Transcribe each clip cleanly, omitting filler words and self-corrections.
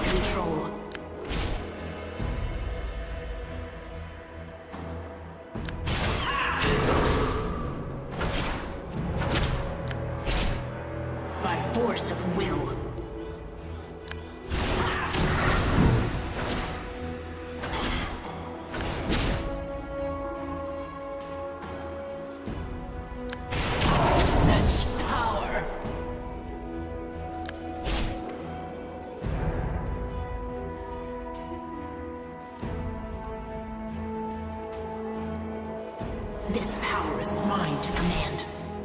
control. By force of will. This power is mine to command.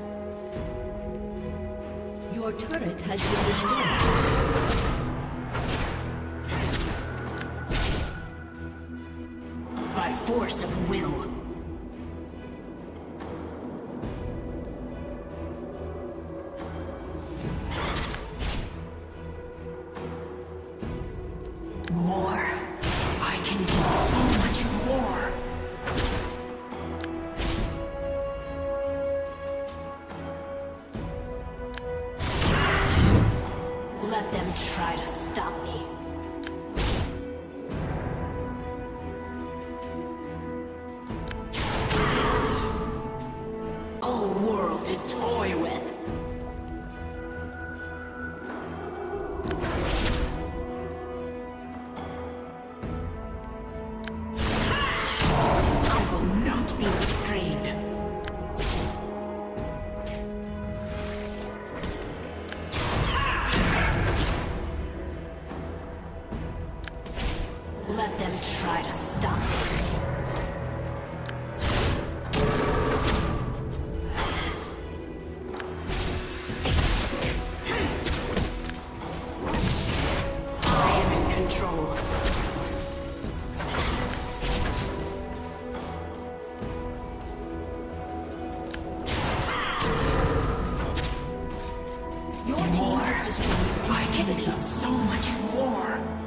Your turret has been destroyed. By force of will. More. I can do so much more. Let them try to stop me. A world to toy with. I will not be restrained. Let them try to stop me. I am in control. Your team has destroyed. I can be so much more.